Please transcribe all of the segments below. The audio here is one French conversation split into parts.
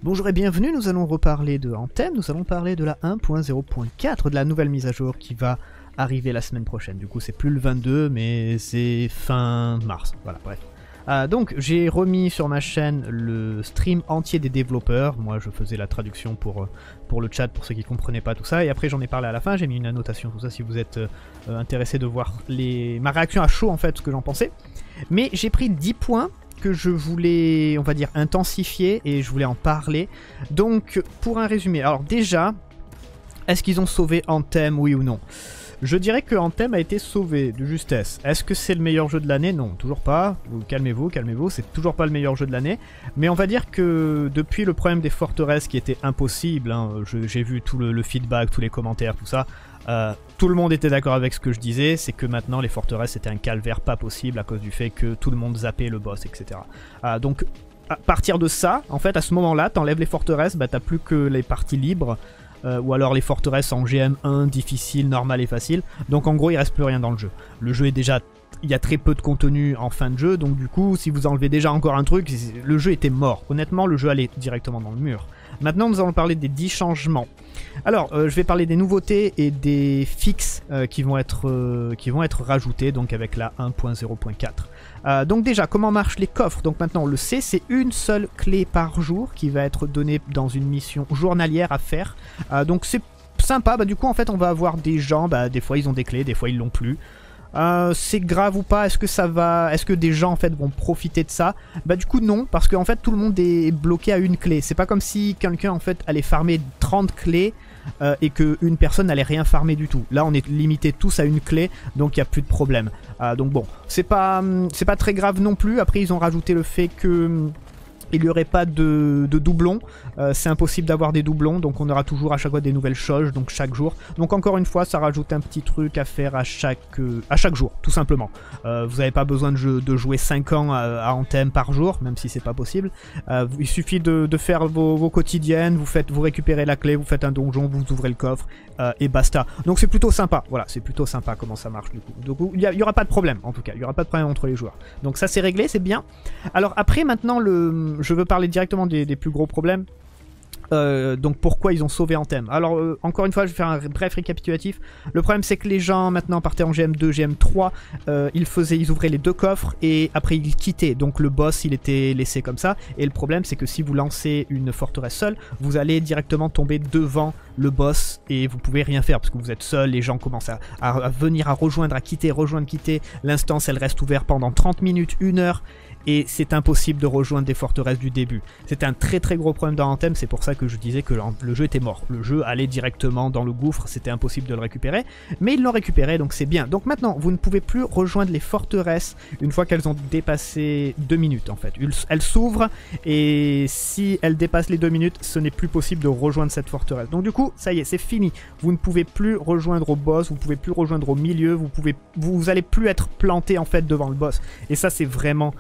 Bonjour et bienvenue, nous allons reparler de Anthem, nous allons parler de la 1.0.4, de la nouvelle mise à jour qui va arriver la semaine prochaine. Du coup c'est plus le 22 mais c'est fin mars, voilà bref. Donc j'ai remis sur ma chaîne le stream entier des développeurs, moi je faisais la traduction pour le chat pour ceux qui comprenaient pas tout ça, et après j'en ai parlé à la fin, j'ai mis une annotation, tout ça si vous êtes intéressé de voir ma réaction à chaud en fait, ce que j'en pensais. Mais j'ai pris 10 points que je voulais, on va dire, intensifier et je voulais en parler. Donc pour un résumé, alors déjà, est-ce qu'ils ont sauvé Anthem, oui ou non? Je dirais que Anthem a été sauvé de justesse. Est-ce que c'est le meilleur jeu de l'année? Non, toujours pas. Calmez-vous, calmez-vous, c'est toujours pas le meilleur jeu de l'année. Mais on va dire que depuis le problème des forteresses qui était impossible, hein, j'ai vu tout le feedback, tous les commentaires, tout ça, tout le monde était d'accord avec ce que je disais, c'est que maintenant les forteresses c'était un calvaire pas possible à cause du fait que tout le monde zappait le boss, etc. Donc à partir de ça, en fait à ce moment-là, t'enlèves les forteresses, bah t'as plus que les parties libres. Ou alors les forteresses en GM1, difficile, normal et facile. Donc en gros il reste plus rien dans le jeu. Le jeu est déjà... Il y a très peu de contenu en fin de jeu, donc du coup si vous enlevez déjà encore un truc, le jeu était mort. Honnêtement le jeu allait directement dans le mur. Maintenant nous allons parler des 10 changements. Alors je vais parler des nouveautés et des fixes qui vont être rajoutés donc avec la 1.0.4. Donc déjà comment marchent les coffres? Donc maintenant on le sait, c'est une seule clé par jour qui va être donnée dans une mission journalière à faire. Donc c'est sympa, bah du coup en fait on va avoir des gens, bah des fois ils ont des clés, des fois ils l'ont plus. C'est grave ou pas? Est-ce que ça va... Est-ce que des gens en fait vont profiter de ça? Bah du coup non, parce qu'en fait tout le monde est bloqué à une clé. C'est pas comme si quelqu'un en fait allait farmer 30 clés et qu'une personne n'allait rien farmer du tout. Là on est limité tous à une clé, donc il n'y a plus de problème. Donc bon, c'est pas très grave non plus. Après ils ont rajouté le fait que... il n'y aurait pas de doublons, c'est impossible d'avoir des doublons, donc on aura toujours à chaque fois des nouvelles choses, donc chaque jour. Donc encore une fois, ça rajoute un petit truc à faire à chaque jour, tout simplement. Vous n'avez pas besoin de jouer 5 ans à Anthem par jour, même si c'est pas possible. Il suffit de faire vos quotidiennes, vous récupérez la clé, vous faites un donjon, vous ouvrez le coffre, et basta. Donc c'est plutôt sympa, voilà, c'est plutôt sympa comment ça marche du coup. Donc il n'y aura pas de problème, en tout cas, il n'y aura pas de problème entre les joueurs. Donc ça c'est réglé, c'est bien. Alors après, maintenant, je veux parler directement des plus gros problèmes. Donc pourquoi ils ont sauvé Anthem? Alors encore une fois je vais faire un bref récapitulatif. Le problème c'est que les gens maintenant partaient en GM2, GM3, ils ouvraient les deux coffres et après ils quittaient, donc le boss il était laissé comme ça. Et le problème c'est que si vous lancez une forteresse seule, vous allez directement tomber devant le boss et vous pouvez rien faire parce que vous êtes seul. Les gens commencent à venir, à rejoindre, à quitter, rejoindre, quitter. L'instance elle reste ouverte pendant 30 minutes, 1 heure. Et c'est impossible de rejoindre des forteresses du début. C'était un très très gros problème dans Anthem, c'est pour ça que je disais que le jeu était mort. Le jeu allait directement dans le gouffre, c'était impossible de le récupérer. Mais ils l'ont récupéré, donc c'est bien. Donc maintenant, vous ne pouvez plus rejoindre les forteresses une fois qu'elles ont dépassé 2 minutes en fait. Elles s'ouvrent et si elles dépassent les 2 minutes, ce n'est plus possible de rejoindre cette forteresse. Donc du coup, ça y est, c'est fini. Vous ne pouvez plus rejoindre au boss, vous ne pouvez plus rejoindre au milieu, vous allez plus être planté en fait devant le boss. Et ça c'est vraiment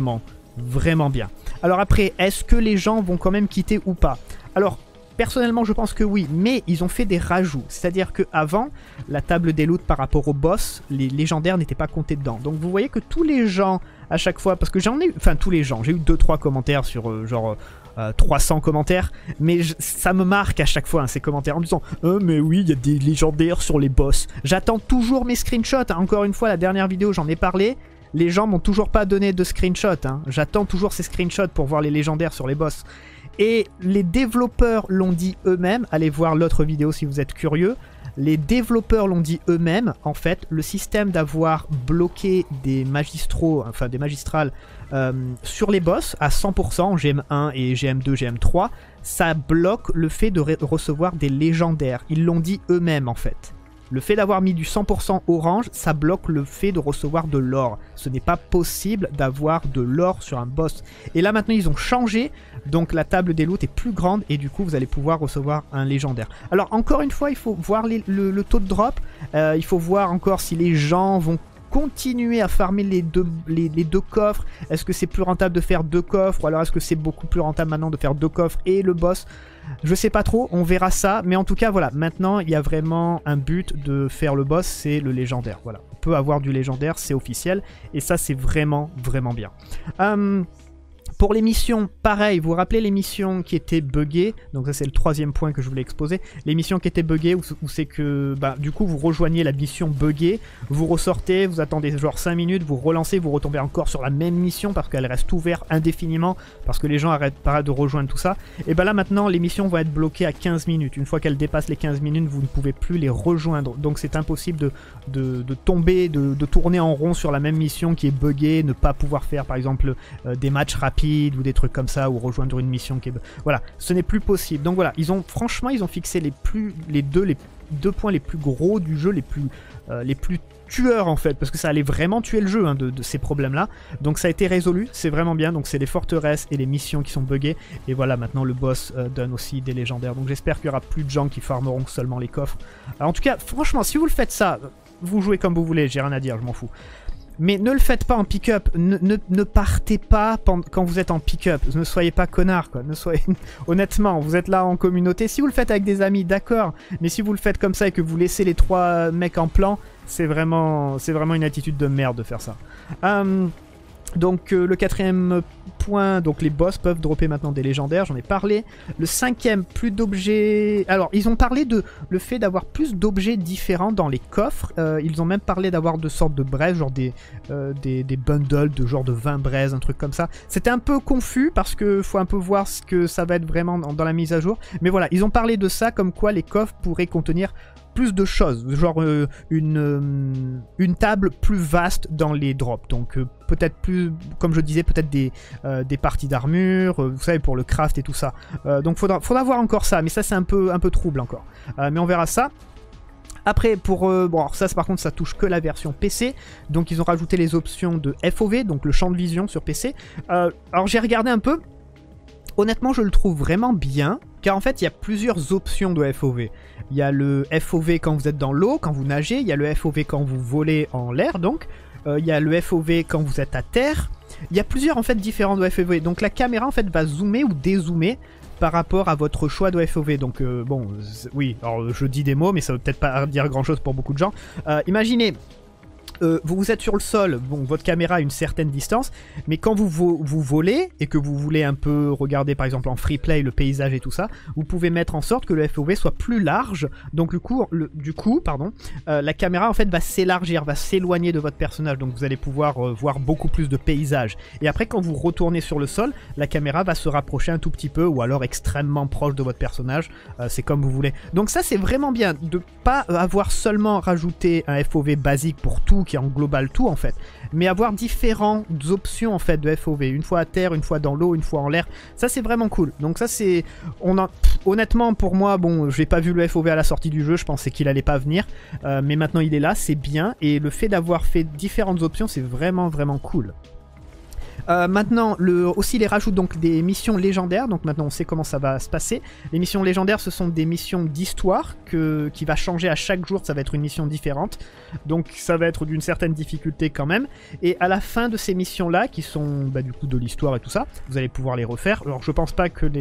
bien. Alors après, est-ce que les gens vont quand même quitter ou pas? Alors, personnellement, je pense que oui, mais ils ont fait des rajouts. C'est-à-dire qu'avant, la table des loots par rapport au boss, les légendaires n'étaient pas comptés dedans. Donc vous voyez que tous les gens, à chaque fois, parce que j'en ai eu, enfin tous les gens, j'ai eu 2-3 commentaires sur 300 commentaires, mais ça me marque à chaque fois hein, ces commentaires en me disant mais oui, il y a des légendaires sur les boss. J'attends toujours mes screenshots, hein. Encore une fois, la dernière vidéo, j'en ai parlé. Les gens m'ont toujours pas donné de screenshot, hein. J'attends toujours ces screenshots pour voir les légendaires sur les boss. Et les développeurs l'ont dit eux-mêmes, allez voir l'autre vidéo si vous êtes curieux. Les développeurs l'ont dit eux-mêmes, en fait, le système d'avoir bloqué des magistraux, enfin des magistrales sur les boss à 100% en GM1 et GM2, GM3, ça bloque le fait de recevoir des légendaires. Ils l'ont dit eux-mêmes en fait. Le fait d'avoir mis du 100% orange, ça bloque le fait de recevoir de l'or. Ce n'est pas possible d'avoir de l'or sur un boss. Et là maintenant ils ont changé, donc la table des loots est plus grande et du coup vous allez pouvoir recevoir un légendaire. Alors encore une fois il faut voir le taux de drop, il faut voir encore si les gens vont continuer à farmer les deux coffres. Est-ce que c'est plus rentable de faire 2 coffres ou alors est-ce que c'est beaucoup plus rentable maintenant de faire 2 coffres et le boss? Je sais pas trop, on verra ça, mais en tout cas voilà, maintenant il y a vraiment un but de faire le boss, c'est le légendaire, voilà. On peut avoir du légendaire, c'est officiel, et ça c'est vraiment bien. Pour les missions, pareil, vous vous rappelez les missions qui étaient buggées, donc ça c'est le troisième point que je voulais exposer, les missions qui étaient buggées où c'est que bah, du coup vous rejoignez la mission buggée, vous ressortez, vous attendez genre 5 minutes, vous relancez, vous retombez encore sur la même mission parce qu'elle reste ouverte indéfiniment, parce que les gens arrêtent pas de rejoindre tout ça, et bah là maintenant les missions vont être bloquées à 15 minutes, une fois qu'elles dépassent les 15 minutes vous ne pouvez plus les rejoindre, donc c'est impossible de tomber, de tourner en rond sur la même mission qui est buggée, ne pas pouvoir faire par exemple des matchs rapides ou des trucs comme ça, ou rejoindre une mission qui est... Voilà, ce n'est plus possible. Donc voilà, franchement, ils ont fixé les deux points les plus gros du jeu, les plus tueurs en fait, parce que ça allait vraiment tuer le jeu hein, de ces problèmes-là. Donc ça a été résolu, c'est vraiment bien. Donc c'est les forteresses et les missions qui sont buggées. Et voilà, maintenant le boss donne aussi des légendaires. Donc j'espère qu'il y aura plus de gens qui farmeront seulement les coffres. Alors, en tout cas, franchement, si vous le faites ça, vous jouez comme vous voulez, j'ai rien à dire, je m'en fous. Mais ne le faites pas en pick-up, ne partez pas quand vous êtes en pick-up, ne soyez pas connard quoi, honnêtement, vous êtes là en communauté, si vous le faites avec des amis, d'accord, mais si vous le faites comme ça et que vous laissez les 3 mecs en plan, c'est vraiment une attitude de merde de faire ça. Donc le 4e point, donc les boss peuvent dropper maintenant des légendaires, j'en ai parlé. Le 5e, plus d'objets... Alors, ils ont parlé de le fait d'avoir plus d'objets différents dans les coffres. Ils ont même parlé d'avoir de sortes de braises, genre des bundles de genre de 20 braises, un truc comme ça. C'était un peu confus parce que faut un peu voir ce que ça va être vraiment dans la mise à jour. Mais voilà, ils ont parlé de ça comme quoi les coffres pourraient contenir plus de choses, genre une table plus vaste dans les drops, donc peut-être plus, comme je disais, peut-être des parties d'armure, vous savez, pour le craft et tout ça. Donc faudra voir encore ça, mais ça c'est un peu trouble encore. Mais on verra ça. Après, bon, alors ça par contre ça touche que la version PC, donc ils ont rajouté les options de FOV, donc le champ de vision sur PC. Alors j'ai regardé un peu, honnêtement je le trouve vraiment bien, car en fait il y a plusieurs options de FOV. Il y a le FOV quand vous êtes dans l'eau, quand vous nagez, il y a le FOV quand vous volez en l'air donc, il y a le FOV quand vous êtes à terre, il y a plusieurs en fait différents de FOV, donc la caméra en fait va zoomer ou dézoomer par rapport à votre choix de FOV, donc bon, oui, alors je dis des mots mais ça veut peut-être pas dire grand chose pour beaucoup de gens. Imaginez... vous êtes sur le sol, bon, votre caméra a une certaine distance, mais quand vous volez et que vous voulez un peu regarder par exemple en free play le paysage et tout ça, vous pouvez mettre en sorte que le FOV soit plus large, donc du coup, la caméra en fait va s'élargir, va s'éloigner de votre personnage, donc vous allez pouvoir voir beaucoup plus de paysages. Et après quand vous retournez sur le sol, la caméra va se rapprocher un tout petit peu ou alors extrêmement proche de votre personnage, c'est comme vous voulez. Donc ça c'est vraiment bien de pas avoir seulement rajouté un FOV basique pour tout, qui englobe tout en fait, mais avoir différentes options en fait de FOV, une fois à terre, une fois dans l'eau, une fois en l'air, ça c'est vraiment cool. Donc ça c'est, honnêtement pour moi, bon, j'ai pas vu le FOV à la sortie du jeu, je pensais qu'il allait pas venir, mais maintenant il est là, c'est bien, et le fait d'avoir fait différentes options, c'est vraiment cool. Maintenant, aussi les rajouts donc des missions légendaires, donc maintenant on sait comment ça va se passer. Les missions légendaires, ce sont des missions d'histoire qui va changer à chaque jour, ça va être une mission différente, donc ça va être d'une certaine difficulté quand même, et à la fin de ces missions-là, qui sont bah, du coup de l'histoire et tout ça, vous allez pouvoir les refaire. Alors je pense pas que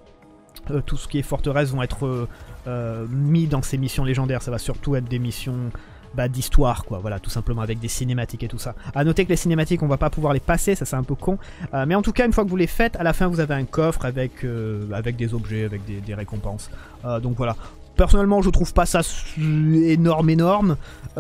tout ce qui est forteresse vont être mis dans ces missions légendaires, ça va surtout être des missions... bah, d'histoire quoi, voilà, tout simplement avec des cinématiques et tout ça. A noter que les cinématiques on va pas pouvoir les passer, ça c'est un peu con, mais en tout cas une fois que vous les faites, à la fin vous avez un coffre avec des objets, avec des récompenses, donc voilà. Personnellement je trouve pas ça énorme,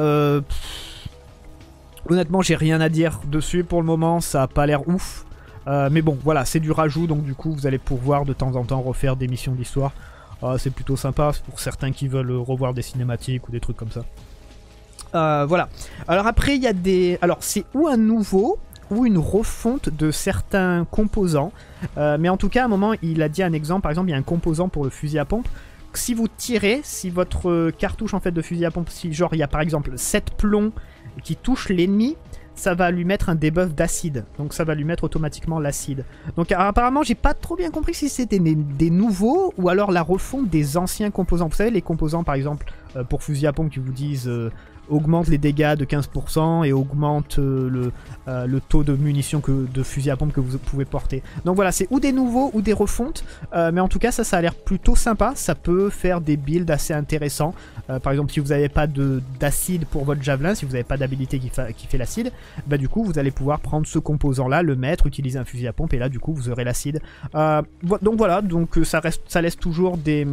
honnêtement j'ai rien à dire dessus pour le moment, ça a pas l'air ouf, mais bon voilà, c'est du rajout, donc du coup vous allez pouvoir de temps en temps refaire des missions d'histoire, c'est plutôt sympa pour certains qui veulent revoir des cinématiques ou des trucs comme ça. Voilà. Alors après il y a des... Alors c'est ou un nouveau ou une refonte de certains composants. Mais en tout cas à un moment il a dit un exemple. Par exemple il y a un composant pour le fusil à pompe. Si vous tirez, si votre cartouche en fait de fusil à pompe, si genre il y a par exemple 7 plombs qui touchent l'ennemi, ça va lui mettre un debuff d'acide. Donc ça va lui mettre automatiquement l'acide. Donc apparemment j'ai pas trop bien compris si c'était des nouveaux ou alors la refonte des anciens composants. Vous savez les composants par exemple pour fusil à pompe qui vous disent augmente les dégâts de 15% et augmente le taux de munitions de fusil à pompe que vous pouvez porter. Donc voilà, c'est ou des nouveaux ou des refontes, mais en tout cas ça a l'air plutôt sympa, ça peut faire des builds assez intéressants. Par exemple, si vous n'avez pas d'acide pour votre javelin, si vous n'avez pas d'habilité qui fait l'acide, bah du coup vous allez pouvoir prendre ce composant là, le mettre, utiliser un fusil à pompe et là du coup vous aurez l'acide. Donc voilà, donc ça laisse toujours des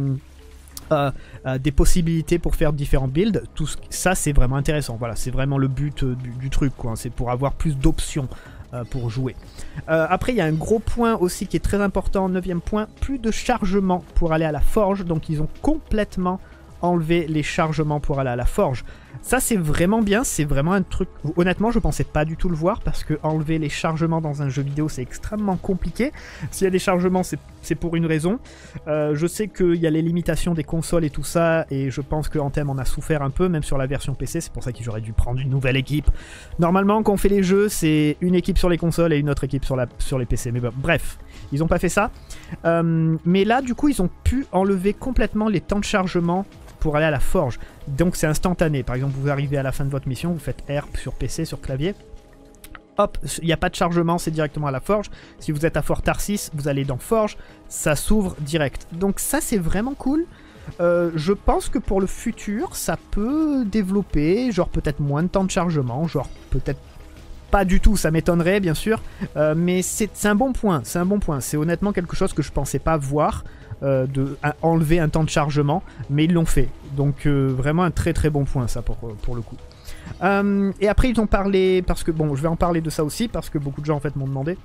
possibilités pour faire différents builds. Tout ça c'est vraiment intéressant, voilà, c'est vraiment le but du truc quoi, c'est pour avoir plus d'options pour jouer. Après il y a un gros point aussi qui est très important, 9ème point, plus de chargement pour aller à la forge, donc ils ont complètement enlevé les chargements pour aller à la forge. Ça c'est vraiment bien, c'est vraiment un truc, honnêtement je pensais pas du tout le voir parce que enlever les chargements dans un jeu vidéo c'est extrêmement compliqué. S'il y a des chargements c'est pour une raison. Je sais qu'il y a les limitations des consoles et tout ça et je pense que Anthem en a souffert un peu, même sur la version PC, c'est pour ça qu'ils auraient dû prendre une nouvelle équipe. Normalement quand on fait les jeux c'est une équipe sur les consoles et une autre équipe sur les PC, mais bon, bref, ils ont pas fait ça. Mais là du coup ils ont pu enlever complètement les temps de chargement pour aller à la forge. Donc c'est instantané. Par exemple, vous arrivez à la fin de votre mission, vous faites R sur PC, sur clavier. Hop, il n'y a pas de chargement, c'est directement à la forge. Si vous êtes à Fort Tarsis, vous allez dans Forge, ça s'ouvre direct. Donc ça c'est vraiment cool. Je pense que pour le futur, ça peut développer, genre peut-être moins de temps de chargement, genre peut-être pas du tout, ça m'étonnerait bien sûr, mais c'est un bon point, c'est un bon point. C'est honnêtement quelque chose que je pensais pas voir, enlever un temps de chargement, mais ils l'ont fait. Donc vraiment un très très bon point ça pour le coup. Et après ils ont parlé, parce que bon je vais en parler de ça aussi, parce que beaucoup de gens en fait m'ont demandé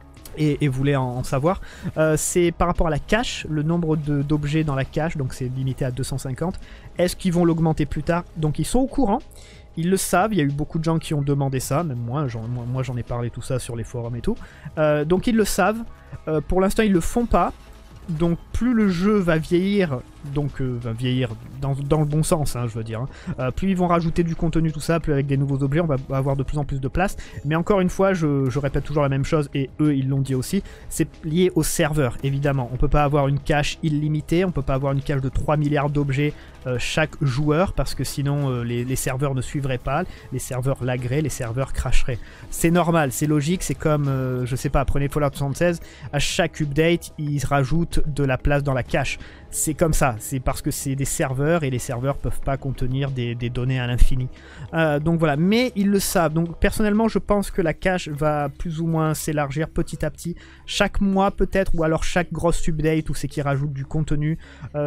et voulaient en savoir. C'est par rapport à la cache, le nombre d'objets dans la cache, donc c'est limité à 250. Est-ce qu'ils vont l'augmenter plus tard? Donc ils sont au courant. Ils le savent, il y a eu beaucoup de gens qui ont demandé ça, même moi j'en ai parlé tout ça sur les forums et tout. Donc ils le savent, pour l'instant ils le font pas. Donc plus le jeu va vieillir, donc va vieillir dans le bon sens, hein, je veux dire, hein. Plus ils vont rajouter du contenu, tout ça, plus avec des nouveaux objets, on va avoir de plus en plus de place. Mais encore une fois, je répète toujours la même chose, et eux ils l'ont dit aussi, c'est lié au serveur, évidemment. On peut pas avoir une cache illimitée, on peut pas avoir une cache de 3 milliards d'objets chaque joueur, parce que sinon les serveurs ne suivraient pas, les serveurs laggeraient, les serveurs crasheraient. C'est normal, c'est logique, c'est comme, je sais pas, prenez Fallout 76, à chaque update, ils rajoutent de la place dans la cache. C'est comme ça, c'est parce que c'est des serveurs et les serveurs peuvent pas contenir des données à l'infini. Donc voilà, mais ils le savent. Donc personnellement, je pense que la cache va plus ou moins s'élargir petit à petit, chaque mois peut-être, ou alors chaque grosse update où c'est qu'ils rajoutent du contenu.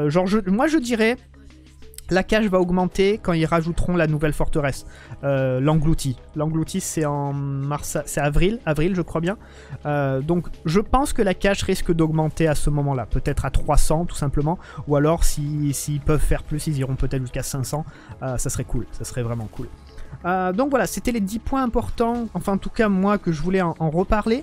Moi je dirais, la cache va augmenter quand ils rajouteront la nouvelle forteresse, l'englouti. L'englouti c'est en mars, c'est avril je crois bien. Donc je pense que la cache risque d'augmenter à ce moment-là, peut-être à 300 tout simplement, ou alors s'ils peuvent faire plus, ils iront peut-être jusqu'à 500, ça serait cool, ça serait vraiment cool. Donc voilà, c'était les 10 points importants, enfin en tout cas moi que je voulais en reparler.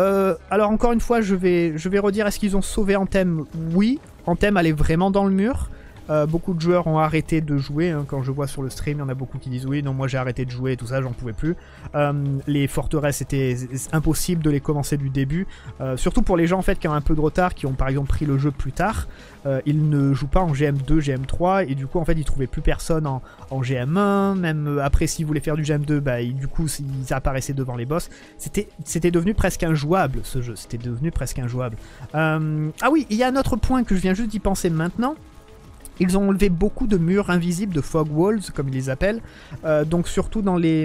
Alors encore une fois je vais redire, est-ce qu'ils ont sauvé Anthem? Oui, Anthem allait vraiment dans le mur. Beaucoup de joueurs ont arrêté de jouer, hein. Quand je vois sur le stream, il y en a beaucoup qui disent oui, non moi j'ai arrêté de jouer et tout ça, j'en pouvais plus. Les forteresses, c'était impossible de les commencer du début, surtout pour les gens en fait qui ont un peu de retard, qui ont par exemple pris le jeu plus tard. Ils ne jouent pas en GM2, GM3 et du coup en fait ils trouvaient plus personne en GM1, même après s'ils voulaient faire du GM2, bah, du coup ils apparaissaient devant les boss. C'était devenu presque injouable ce jeu, c'était devenu presque injouable. Ah oui, il y a un autre point que je viens juste d'y penser maintenant. Ils ont enlevé beaucoup de murs invisibles, de fog walls, comme ils les appellent. Donc surtout dans les...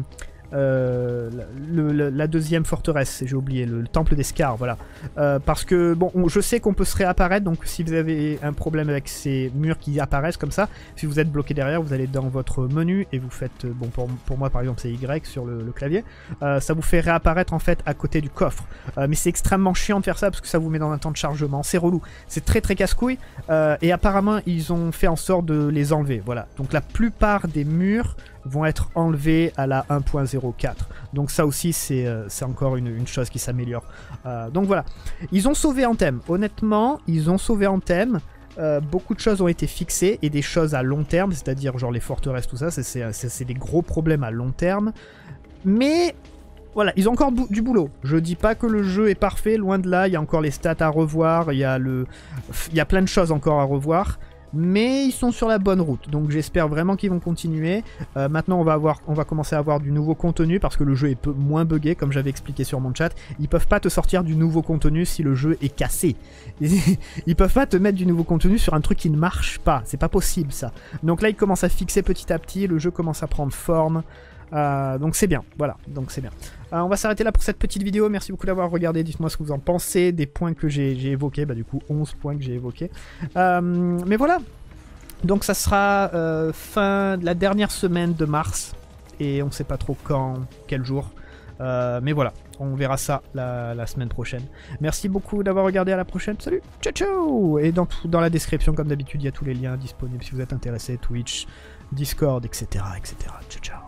la deuxième forteresse, j'ai oublié, le temple des Scars, voilà. Parce que, bon, je sais qu'on peut se réapparaître, donc si vous avez un problème avec ces murs qui apparaissent comme ça, si vous êtes bloqué derrière, vous allez dans votre menu et vous faites, bon, pour moi par exemple c'est Y sur le clavier, ça vous fait réapparaître en fait à côté du coffre. Mais c'est extrêmement chiant de faire ça parce que ça vous met dans un temps de chargement, c'est relou, c'est très très casse-couille, et apparemment ils ont fait en sorte de les enlever, voilà. Donc la plupart des murs vont être enlevés à la 1.04. Donc ça aussi c'est encore une chose qui s'améliore. Donc voilà, ils ont sauvé Anthem. Honnêtement, ils ont sauvé Anthem. Beaucoup de choses ont été fixées et des choses à long terme, c'est-à-dire genre les forteresses, tout ça, c'est des gros problèmes à long terme. Mais voilà, ils ont encore du boulot. Je dis pas que le jeu est parfait, loin de là, il y a encore les stats à revoir, il y a plein de choses encore à revoir. mais ils sont sur la bonne route, donc j'espère vraiment qu'ils vont continuer. Maintenant on va commencer à avoir du nouveau contenu, parce que le jeu est moins buggé, comme j'avais expliqué sur mon chat. Ils peuvent pas te sortir du nouveau contenu si le jeu est cassé. Ils peuvent pas te mettre du nouveau contenu sur un truc qui ne marche pas, c'est pas possible ça. Donc là ils commencent à fixer petit à petit, le jeu commence à prendre forme. Donc c'est bien, voilà, donc c'est bien. On va s'arrêter là pour cette petite vidéo, merci beaucoup d'avoir regardé, dites-moi ce que vous en pensez, des points que j'ai évoqués, bah du coup 11 points que j'ai évoqués. Mais voilà, donc ça sera fin de la dernière semaine de mars, et on sait pas trop quand, quel jour, mais voilà, on verra ça la semaine prochaine. Merci beaucoup d'avoir regardé, à la prochaine, salut, ciao ciao. Et dans la description comme d'habitude il y a tous les liens disponibles si vous êtes intéressé, Twitch, Discord, etc. etc. Ciao ciao.